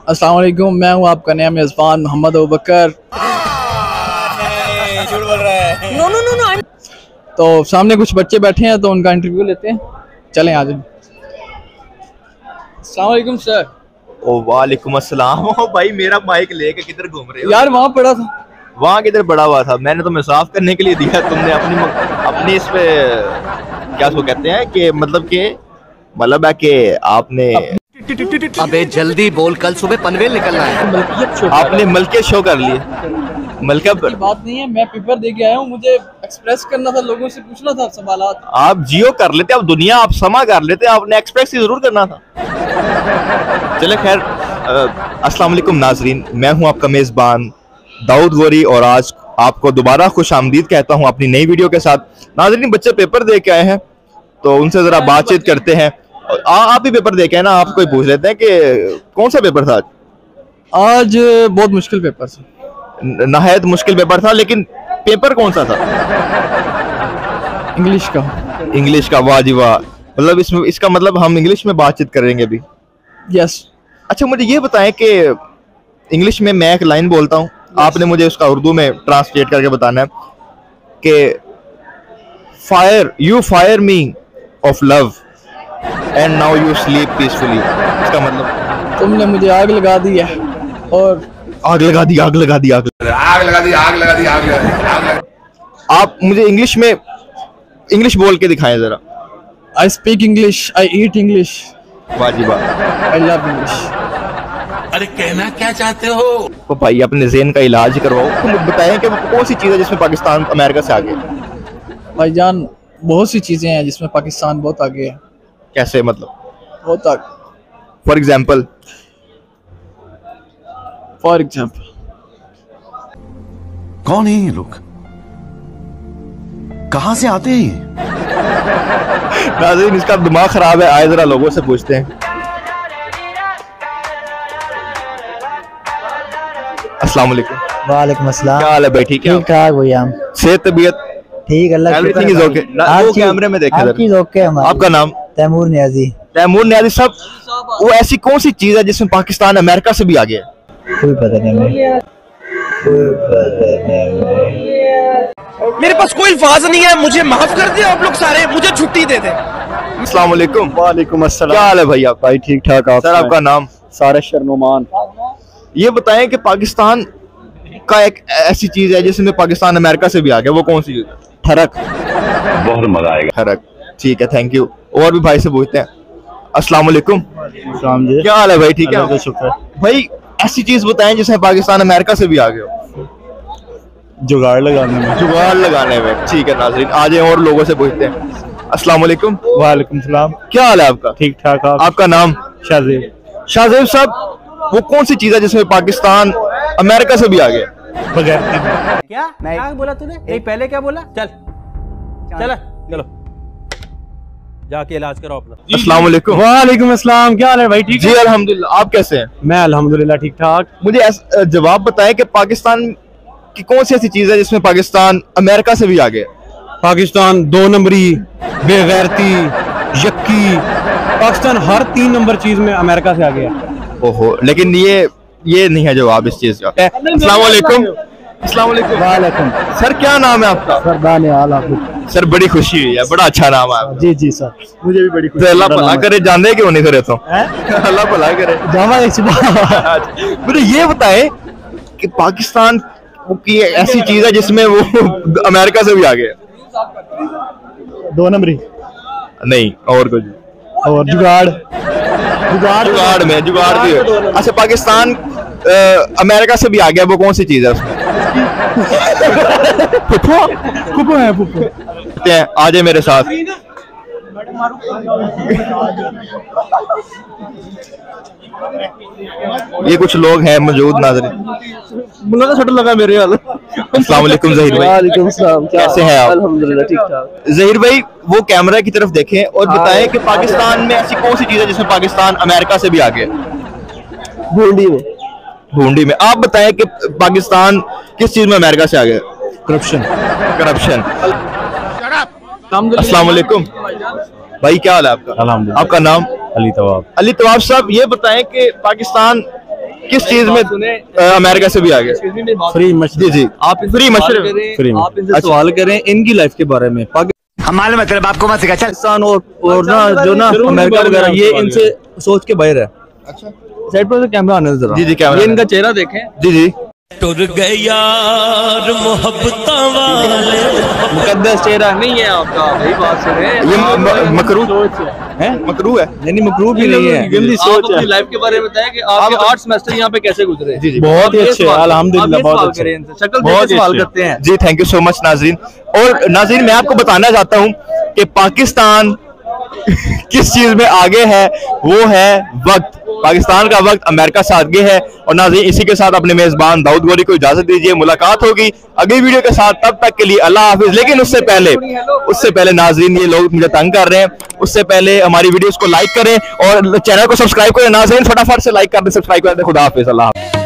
अस्सलाम वालेकुम, मैं हूँ आपका नया मेज़बान मोहम्मद अबूबकर। झूठ बोल रहा है। No no no no. तो सामने कुछ बच्चे बैठे हैं तो उनका इंटरव्यू लेते हैं। चलें आ जाएं। अस्सलाम वालेकुम सर। ओ वालेकुम अस्सलाम। ओ भाई मेरा माइक लेके किधर घूम रहे हो? यार वहाँ पड़ा था। वहाँ किधर पड़ा हुआ था? मैंने तुम्हें साफ करने के लिए दिया, तुमने अपनी इस पे क्या उसको कहते हैं कि मतलब है कि आपने अबे जल्दी बोल, कल सुबह पनवेल निकलना है। आपने मलके शो कर लिए। मलका की बात नहीं है, मैं पेपर दे के आया हूँ, मुझे एक्सप्रेस करना था, लोगों से पूछना था सवालात। आप जियो कर लेते, आप दुनिया आप समा कर लेते, आपने एक्सप्रेस ही जरूर करना था। चले खैर, अस्सलाम वालेकुम नाजरीन, मैं हूँ आपका मेज़बान दाऊद गोरी और आज आपको दोबारा खुश आमदीद कहता हूँ अपनी नई वीडियो के साथ। नाजरीन बच्चे पेपर दे के आए हैं तो उनसे जरा बातचीत करते हैं। आप भी पेपर दे के आए ना, आपको ही पूछ लेते हैं कि कौन सा पेपर था आज? बहुत मुश्किल पेपर था, नहायत मुश्किल पेपर था, लेकिन पेपर कौन सा था? इंग्लिश का। इंग्लिश का, वाह जी वाह। मतलब इसका मतलब हम इंग्लिश में बातचीत करेंगे अभी। यस। अच्छा मुझे ये बताएं कि इंग्लिश में मैं एक लाइन बोलता हूँ, आपने मुझे उसका उर्दू में ट्रांसलेट करके बताना है कि fire me off love and now you sleep peacefully. इसका मतलब तुमने मुझे आग लगा दी है और आग लगा दी। आप मुझे इंग्लिश बोल के दिखाएं जरा। I speak English, I eat English, वाह जी वाह, आई लव इंग्लिश। अरे कहना क्या चाहते हो? तो भाई अपने ज़हन का इलाज करवाओ। तुम बताएं कि वो कौन सी चीज़ है जिसमें पाकिस्तान अमेरिका से आगे? भाईजान बहुत सी चीजें हैं जिसमें पाकिस्तान बहुत आगे है। कैसे मतलब? बहुत आगे। फॉर एग्जाम्पल कौन है ये लोग? कहां से आते हैं ये? नाज़रीन इसका दिमाग खराब है, आए जरा लोगों से पूछते हैं। अस्सलाम वालेकुम। वालेकुम अस्सलाम। क्या हाल है भाई? ठीक है, ठीक ठाक भैया। सेहत तबीयत ठीक, अल्लाह का एवरीथिंग इज ओके। वो कैमरे में देखा जरा। ओके। आपका नाम? तैमूर नियाजी। तैमूर नियाजी साहब, वो ऐसी कौन सी चीज है जिसमें पाकिस्तान अमेरिका से भी आगे है? कोई पता नहीं। मेरे पास कोई अल्फाज नहीं है, मुझे माफ कर दे आप लोग सारे, मुझे छुट्टी दे दे। अस्सलाम वालेकुम। वालेकुम अस्सलाम। क्या हाल है भैया? भाई ठीक ठाक। आप सर आपका नाम? सारे शर्नुमान। ये बताएं कि पाकिस्तान का एक ऐसी चीज है जिसमें पाकिस्तान अमेरिका से भी आ गया, वो कौन सी चीज है? ठरक। बहुत मजा आएगा। ठरक, ठीक है, थैंक यू। और भी भाई से पूछते हैं। अस्सलाम वालेकुम। जी। क्या हाल है भाई? ठीक है शुक्र। भाई ऐसी चीज बताएं जिसमें पाकिस्तान अमेरिका से भी आ गया हो। जुगाड़ लगाने में। जुगाड़ लगाने में, ठीक है नाज़रीन आ जाए और लोगों से पूछते हैं। अस्सलाम वालेकुम। वालेकुम सलाम। क्या हाल है आपका? ठीक ठाक। आपका नाम? शाहजेब। शाहजेब साहब, वो कौन सी चीज है जिसमें पाकिस्तान अमेरिका से भी आ गया? बगैर क्या बोला तूने? नहीं पहले क्या बोला? चलो जाके इलाज कराओ अपना। अस्सलाम वालेकुम। वालेकुम अस्सलाम। क्या हाल है भाई? ठीक जी अल्हम्दुलिल्लाह, आप कैसे हैं? मैं अल्हम्दुलिल्लाह ठीक ठाक। मुझे जवाब बताएं कि पाकिस्तान की कौन सी ऐसी चीज है जिसमें पाकिस्तान अमेरिका से भी आ गया? पाकिस्तान 2 नंबरी, बेगैरती, यक्की। पाकिस्तान हर 3 नंबर चीज में अमेरिका से आ गया। ओहो, लेकिन ये नहीं है जवाब इस चीज का। अस्सलाम वालेकुम। अस्सलाम वालेकुम। वालेकुम। सर क्या नाम है आपका? सर दानियाल। सर बड़ी खुशी हुई है, बड़ा अच्छा नाम है आपका। जी जी सर, मुझे भी बड़ी खुशी। अल्लाह भला करे, जानते क्यों नहीं करे तो? अल्लाह भला करे। जावा एक सुबह। मुझे ये बताएं कि पाकिस्तान की ऐसी चीज है जिसमें वो अमेरिका से भी आ गया? 2 नंबरी नहीं, और कुछ? और जुगाड़ भी है। अच्छा, पाकिस्तान अमेरिका से भी आ गया, वो कौन सी चीज है उसमें? फुफो है, फुफो। आ जाए मेरे साथ। ये कुछ लोग हैं मौजूद नाज़रीन। छोटा लगा मेरे वाला। अस्सलाम वालेकुम ज़हीर भाई। वालेकुम सलाम। कैसे हैं आप? अल्हम्दुलिल्लाह ठीक ठाक। ज़हीर भाई वो कैमरा की तरफ देखें और बताएं कि पाकिस्तान में ऐसी कौन सी चीज है जिसमें पाकिस्तान अमेरिका से भी आ गया? भूंडी में। आप बताएं कि पाकिस्तान किस चीज में अमेरिका से आ गया? करप्शन। अस्सलाम वालेकुम भाई, क्या हाल है आपका? अल्हम्दुलिल्लाह। आपका नाम? अली तवाब। अली तवाब साहब, ये बताएं कि पाकिस्तान किस चीज में अमेरिका से भी आगे? फ्री मछली। जी जी, आप फ्री मशरूम। फ्री में। आप इनसे सवाल करें इनकी लाइफ के बारे में। हमारे में तेरे बाप को मत सिखा, चल। पाकिस्तान और ना जो ना अमेरिका वगैरह ये इनसे सोच के बाहर है। अच्छा, साइड पर से कैमरा आने जरा। जी जी, कैमरा। ये इनका चेहरा देखें। जी जी, टुर गए यार मोहब्बत वाले। मुकद्दस चेहरा नहीं है आपका, वही बात सुने। ये मकरू है, मकरू है। नहीं मकरू भी नहीं है। गंदी सोच आप अपनी लाइफ के बारे में बताएं कि आपके 8 सेमेस्टर यहाँ पे कैसे गुजरे। जी जी, बहुत ही अच्छे, अल्हम्दुलिल्लाह बहुत अच्छे। शक्ल देख के सवाल करते हैं। जी, थैंक यू सो मच नाजरीन। और नाजरीन, मैं आपको बताना चाहता हूँ कि पाकिस्तान किस चीज में आगे है, वो है वक्त। पाकिस्तान का वक्त अमेरिका से आगे है। और नाज़रीन, इसी के साथ अपने मेजबान दाऊद गौरी को इजाजत दीजिए। मुलाकात होगी अगली वीडियो के साथ, तब तक के लिए अल्लाह हाफिज। लेकिन उससे पहले नाज़रीन, ये लोग मुझे तंग कर रहे हैं, उससे पहले हमारी वीडियोस को लाइक करें और चैनल को सब्सक्राइब करें। नाज़रीन, फटाफट से लाइक कर दें, सब्सक्राइब कर दें। खुदा हाफिज, अल्लाह हाफिज।